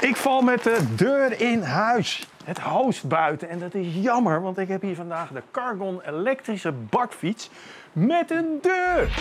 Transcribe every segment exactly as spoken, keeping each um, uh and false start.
Ik val met de deur in huis. Het hoost buiten en dat is jammer, want ik heb hier vandaag de Cargon elektrische bakfiets met een deur.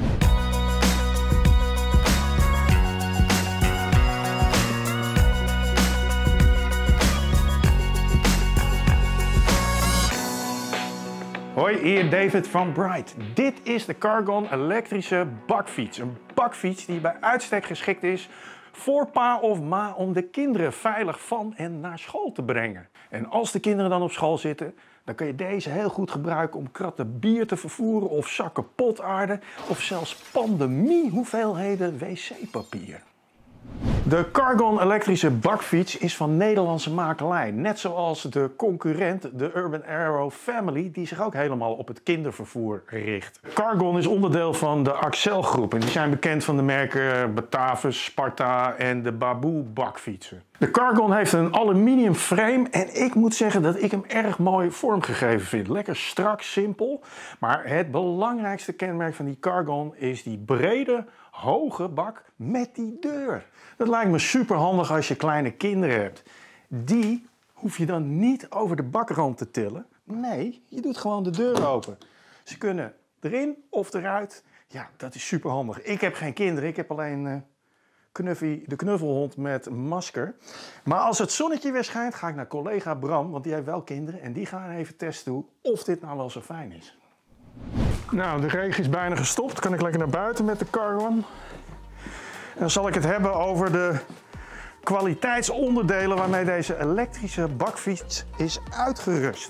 Hoi, hier David van Bright. Dit is de Cargon elektrische bakfiets. Een bakfiets die bij uitstek geschikt is voor pa of ma om de kinderen veilig van en naar school te brengen. En als de kinderen dan op school zitten, dan kun je deze heel goed gebruiken om kratten bier te vervoeren of zakken potaarde of zelfs pandemie hoeveelheden wc-papier. De Cargon elektrische bakfiets is van Nederlandse makelij, net zoals de concurrent de Urban Arrow Family, die zich ook helemaal op het kindervervoer richt. Cargon is onderdeel van de Accel groep en die zijn bekend van de merken Batavus, Sparta en de Baboo bakfietsen. De Cargon heeft een aluminium frame en ik moet zeggen dat ik hem erg mooi vormgegeven vind. Lekker strak, simpel, maar het belangrijkste kenmerk van die Cargon is die brede, hoge bak met die deur. Dat lijkt me super handig als je kleine kinderen hebt. Die hoef je dan niet over de bakrand te tillen. Nee, je doet gewoon de deur open. Ze kunnen erin of eruit. Ja, dat is super handig. Ik heb geen kinderen, ik heb alleen uh, Knuffy, de knuffelhond met masker. Maar als het zonnetje weer schijnt, ga ik naar collega Bram, want die heeft wel kinderen. En die gaan even testen of dit nou wel zo fijn is. Nou, de regen is bijna gestopt. Kan ik lekker naar buiten met de Cargon. En dan zal ik het hebben over de kwaliteitsonderdelen waarmee deze elektrische bakfiets is uitgerust.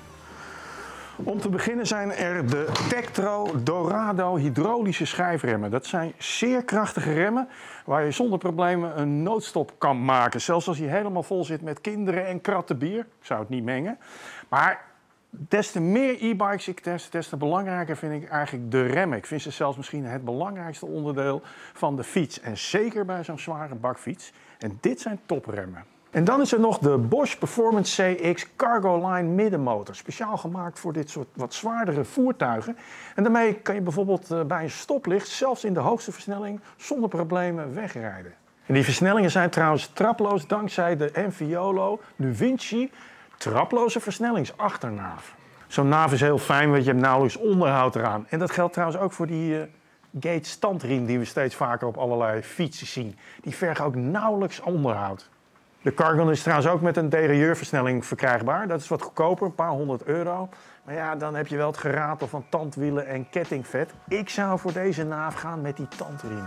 Om te beginnen zijn er de Tektro Dorado hydraulische schijfremmen. Dat zijn zeer krachtige remmen waar je zonder problemen een noodstop kan maken. Zelfs als hij helemaal vol zit met kinderen en kratten bier. Ik zou het niet mengen. Maar des te meer e-bikes ik test, des te belangrijker vind ik eigenlijk de remmen. Ik vind ze zelfs misschien het belangrijkste onderdeel van de fiets. En zeker bij zo'n zware bakfiets. En dit zijn topremmen. En dan is er nog de Bosch Performance C X Cargo Line middenmotor. Speciaal gemaakt voor dit soort wat zwaardere voertuigen. En daarmee kan je bijvoorbeeld bij een stoplicht, zelfs in de hoogste versnelling, zonder problemen wegrijden. En die versnellingen zijn trouwens traploos dankzij de Enviolo NuVinci traploze versnellingsachternaaf. Zo'n naaf is heel fijn, want je hebt nauwelijks onderhoud eraan. En dat geldt trouwens ook voor die uh, Gates standriem die we steeds vaker op allerlei fietsen zien. Die vergen ook nauwelijks onderhoud. De Cargon is trouwens ook met een derailleurversnelling verkrijgbaar. Dat is wat goedkoper, een paar honderd euro. Maar ja, dan heb je wel het geratel van tandwielen en kettingvet. Ik zou voor deze naaf gaan met die tandriem.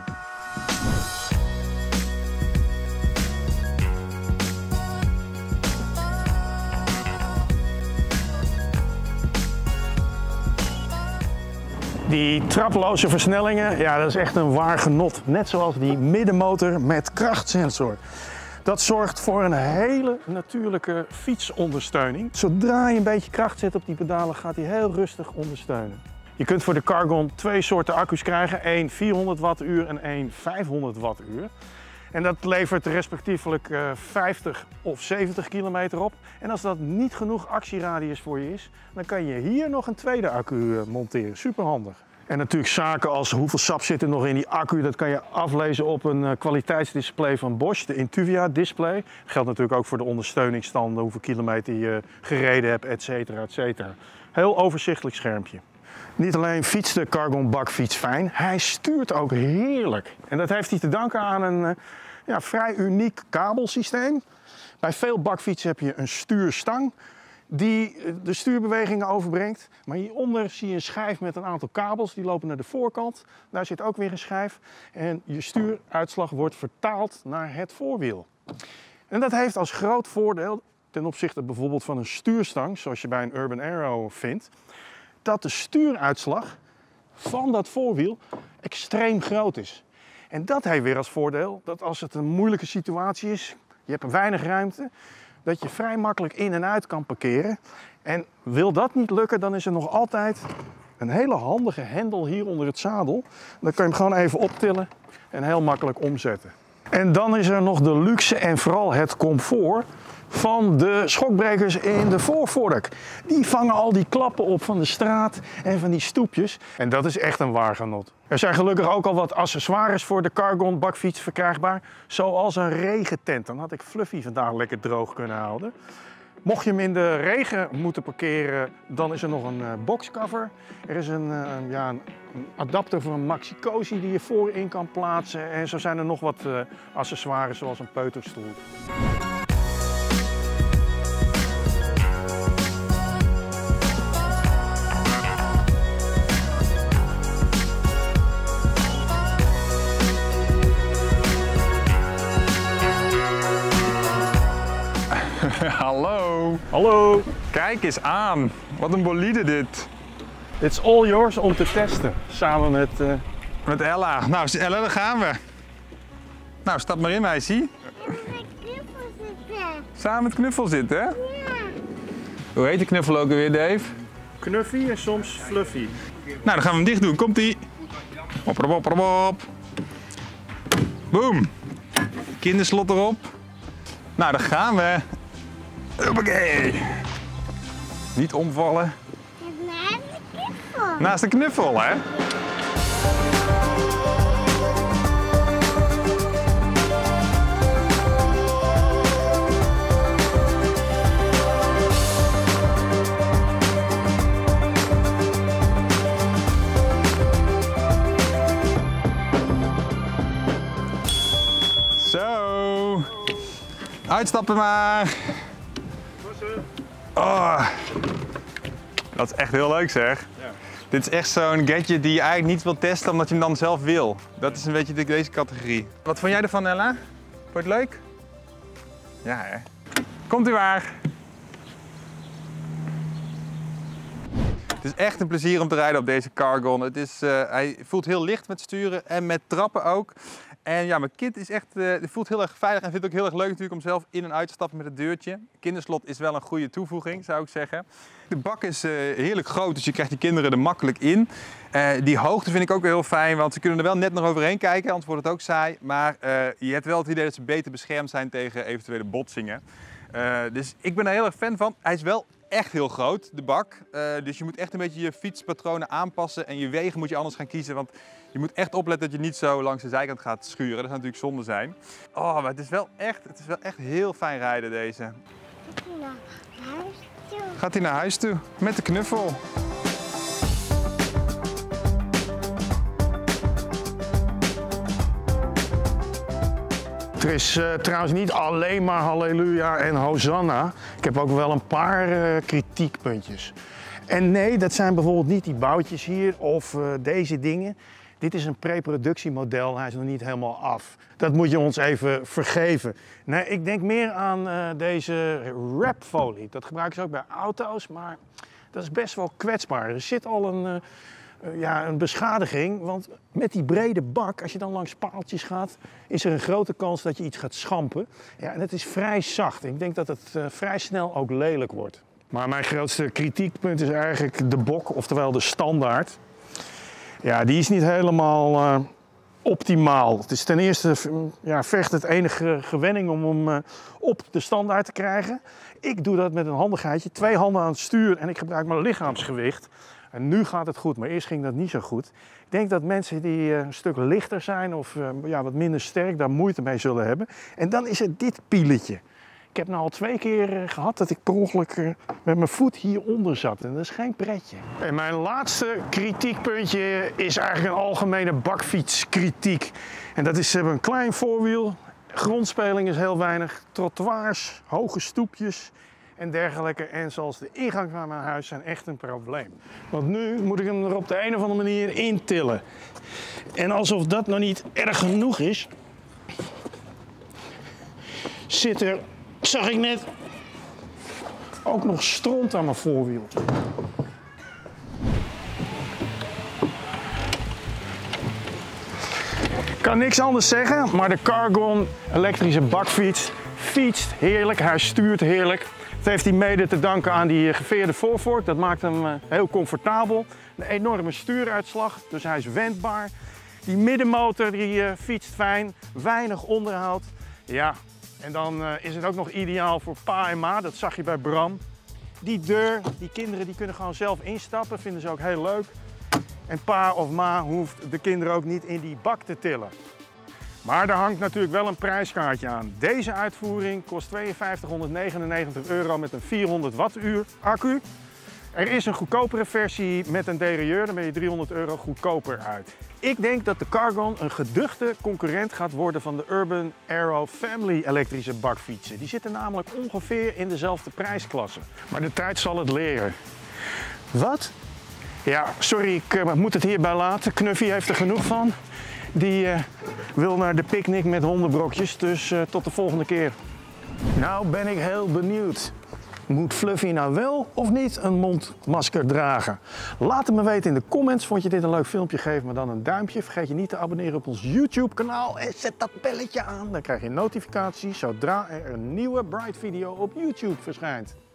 Die traploze versnellingen, ja, dat is echt een waar genot. Net zoals die middenmotor met krachtsensor. Dat zorgt voor een hele natuurlijke fietsondersteuning. Zodra je een beetje kracht zet op die pedalen, gaat hij heel rustig ondersteunen. Je kunt voor de Cargon twee soorten accu's krijgen. één vierhonderd wattuur en één vijfhonderd wattuur. En dat levert respectievelijk uh, vijftig of zeventig kilometer op. En als dat niet genoeg actieradius voor je is, dan kan je hier nog een tweede accu uh, monteren. Super handig. En natuurlijk zaken als hoeveel sap zit er nog in die accu, dat kan je aflezen op een uh, kwaliteitsdisplay van Bosch, de Intuvia display. Dat geldt natuurlijk ook voor de ondersteuningsstanden, hoeveel kilometer je gereden hebt, et cetera, et cetera. Heel overzichtelijk schermpje. Niet alleen fietst de Cargon bakfiets fijn, hij stuurt ook heerlijk. En dat heeft hij te danken aan een uh, ja, vrij uniek kabelsysteem. Bij veel bakfietsen heb je een stuurstang die de stuurbewegingen overbrengt. Maar hieronder zie je een schijf met een aantal kabels, die lopen naar de voorkant. Daar zit ook weer een schijf en je stuuruitslag wordt vertaald naar het voorwiel. En dat heeft als groot voordeel, ten opzichte bijvoorbeeld van een stuurstang, zoals je bij een Urban Arrow vindt, dat de stuuruitslag van dat voorwiel extreem groot is. En dat heeft weer als voordeel dat als het een moeilijke situatie is, je hebt weinig ruimte, dat je vrij makkelijk in en uit kan parkeren. En wil dat niet lukken, dan is er nog altijd een hele handige hendel hier onder het zadel. Dan kan je hem gewoon even optillen en heel makkelijk omzetten. En dan is er nog de luxe en vooral het comfort van de schokbrekers in de voorvork. Die vangen al die klappen op van de straat en van die stoepjes. En dat is echt een waar genot. Er zijn gelukkig ook al wat accessoires voor de Cargon bakfiets verkrijgbaar. Zoals een regentent. Dan had ik Fluffy vandaag lekker droog kunnen houden. Mocht je hem in de regen moeten parkeren, dan is er nog een uh, boxcover. Er is een, uh, ja, een adapter voor een maxi-cosi die je voorin kan plaatsen. En zo zijn er nog wat uh, accessoires zoals een peuterstoel. Hallo. Hallo. Kijk eens aan. Wat een bolide dit. It's all yours om te testen. Samen met... Uh... Met Ella. Nou Ella, daar gaan we. Nou, stap maar in meisje. Samen met Knuffel zitten, hè? Ja. Hoe heet de knuffel ook alweer, Dave? Knuffy en soms Fluffy. Nou, dan gaan we hem dicht doen. Komt-ie. Hop, hop, hop, hop. Boom. Kinderslot erop. Nou, daar gaan we. Hoppakee. Niet omvallen. Naast de knuffel. Naast de knuffel, hè? Zo. Uitstappen maar. Oh. Dat is echt heel leuk zeg. Ja. Dit is echt zo'n gadget die je eigenlijk niet wil testen omdat je hem dan zelf wil. Dat is een beetje deze categorie. Wat vond jij ervan, Ella? Vond je het leuk? Ja hè. Komt u maar. Het is echt een plezier om te rijden op deze Cargon. Het is, uh, hij voelt heel licht met sturen en met trappen ook. En ja, mijn kind is echt, uh, voelt heel erg veilig en vindt het ook heel erg leuk natuurlijk om zelf in en uit te stappen met het deurtje. Kinderslot is wel een goede toevoeging, zou ik zeggen. De bak is uh, heerlijk groot, dus je krijgt die kinderen er makkelijk in. Uh, die hoogte vind ik ook heel fijn, want ze kunnen er wel net nog overheen kijken, anders wordt het ook saai. Maar uh, je hebt wel het idee dat ze beter beschermd zijn tegen eventuele botsingen. Uh, dus ik ben er heel erg fan van. Hij is wel echt heel groot, de bak. Uh, dus je moet echt een beetje je fietspatronen aanpassen en je wegen moet je anders gaan kiezen. Want je moet echt opletten dat je niet zo langs de zijkant gaat schuren. Dat zou natuurlijk zonde zijn. Oh, maar het is wel echt, het is wel echt heel fijn rijden deze. Gaat hij naar huis toe? Gaat hij naar huis toe met de knuffel. Er is uh, trouwens niet alleen maar halleluja en hosanna. Ik heb ook wel een paar uh, kritiekpuntjes. En nee, dat zijn bijvoorbeeld niet die boutjes hier of uh, deze dingen. Dit is een preproductiemodel, hij is nog niet helemaal af. Dat moet je ons even vergeven. Nee, ik denk meer aan uh, deze wrapfolie. Dat gebruiken ze ook bij auto's, maar dat is best wel kwetsbaar. Er zit al een, uh, uh, ja, een beschadiging, want met die brede bak, als je dan langs paaltjes gaat, is er een grote kans dat je iets gaat schampen. Ja, en het is vrij zacht. Ik denk dat het uh, vrij snel ook lelijk wordt. Maar mijn grootste kritiekpunt is eigenlijk de bok, oftewel de standaard. Ja, die is niet helemaal uh, optimaal. Het is ten eerste ja, vergt het enige gewenning om hem uh, op de standaard te krijgen. Ik doe dat met een handigheidje, twee handen aan het stuur en ik gebruik mijn lichaamsgewicht. En nu gaat het goed, maar eerst ging dat niet zo goed. Ik denk dat mensen die uh, een stuk lichter zijn of uh, ja, wat minder sterk daar moeite mee zullen hebben. En dan is het dit pieletje. Ik heb nou al twee keer uh, gehad dat ik per ongeluk uh, met mijn voet hieronder zat. En dat is geen pretje. En mijn laatste kritiekpuntje is eigenlijk een algemene bakfietskritiek. En dat is, ze hebben een klein voorwiel, grondspeling is heel weinig, trottoirs, hoge stoepjes en dergelijke. En zoals de ingang naar mijn huis zijn echt een probleem. Want nu moet ik hem er op de een of andere manier intillen. En alsof dat nog niet erg genoeg is, zit er, zag ik net, ook nog stront aan mijn voorwiel. Ik kan niks anders zeggen, maar de Cargon elektrische bakfiets fietst heerlijk, hij stuurt heerlijk. Dat heeft hij mede te danken aan die geveerde voorvork, dat maakt hem heel comfortabel. Een enorme stuuruitslag, dus hij is wendbaar. Die middenmotor die fietst fijn, weinig onderhoud. Ja, En dan uh, is het ook nog ideaal voor pa en ma, dat zag je bij Bram. Die deur, die kinderen die kunnen gewoon zelf instappen, vinden ze ook heel leuk. En pa of ma hoeft de kinderen ook niet in die bak te tillen. Maar daar hangt natuurlijk wel een prijskaartje aan. Deze uitvoering kost tweeënvijftighonderdnegenennegentig euro met een vierhonderd wattuur accu. Er is een goedkopere versie met een derailleur, dan ben je driehonderd euro goedkoper uit. Ik denk dat de Cargon een geduchte concurrent gaat worden van de Urban Arrow Family elektrische bakfietsen. Die zitten namelijk ongeveer in dezelfde prijsklasse. Maar de tijd zal het leren. Wat? Ja, sorry, ik uh, moet het hierbij laten. Knuffy heeft er genoeg van. Die uh, wil naar de picknick met hondenbrokjes, dus uh, tot de volgende keer. Nou ben ik heel benieuwd. Moet Fluffy nou wel of niet een mondmasker dragen? Laat het me weten in de comments. Vond je dit een leuk filmpje? Geef me dan een duimpje. Vergeet je niet te abonneren op ons YouTube kanaal. En zet dat belletje aan. Dan krijg je notificaties zodra er een nieuwe Bright video op YouTube verschijnt.